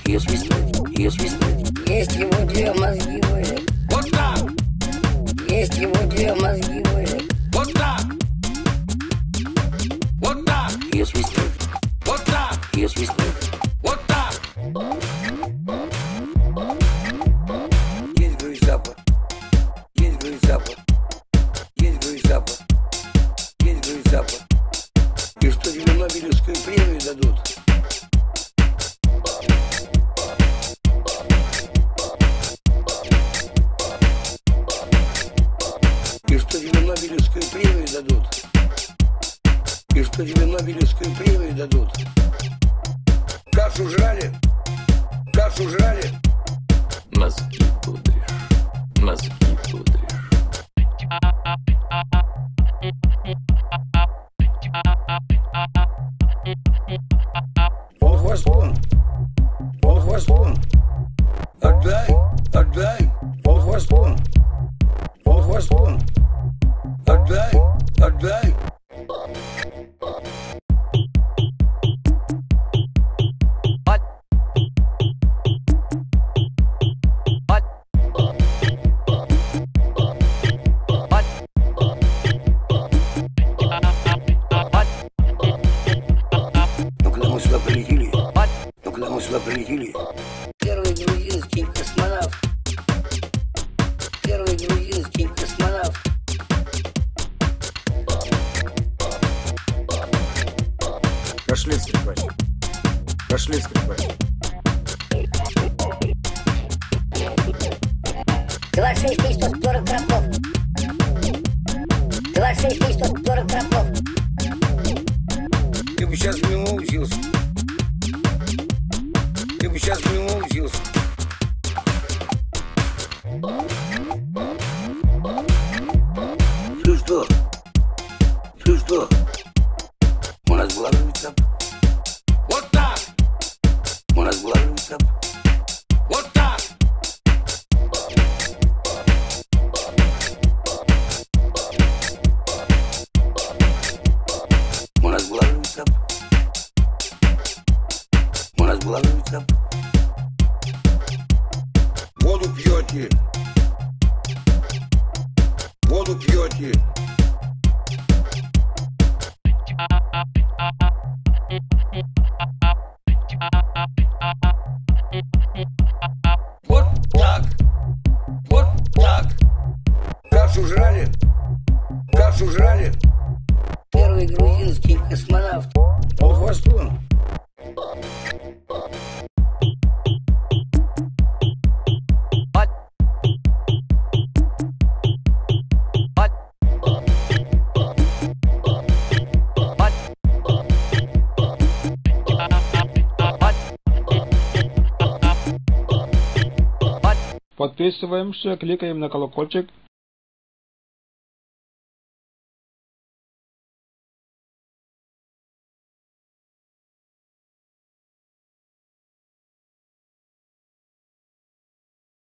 Есть ему две мозги были. Вот так. Есть ему две мозги были. Вот так. Вот так. Вот так. Вот так. Есть, говорит, запах. Есть, говорит, запах. Есть, говорит, запах. Есть, говорит, запах. И что тебе Нобелевскую премию дадут? И что тебе Нобелевскую премию дадут? И что тебе Нобелевскую премию дадут? Кашу жрали? Кашу жрали? Мозги пудришь, мозги пудришь. Он хвостун. Он хвостун. Отдай, отдай. Он хвостун. Он хвостун. Отдай, отдай. Ну когда мы сюда прилетели? Ну когда мы сюда прилетели? Первый грузинский космонавт. Первый грузинский космонавт. Пошли, скрипач. Пошли, скрипач. 26 140 крапов. 26 140 крапов. Ты бы сейчас в него учился. Ты бы сейчас в него учился. Ты что? Ты что? У нас главный этап. Вот так. У нас главный этап. Вот так. У нас главный этап. У нас главный этап. Воду пьете. Воду пьете. Вот так. Вот так. Кашу жрали? Кашу жрали? Первый грузинский космонавт. Он хвостун. Подписываемся, кликаем на колокольчик.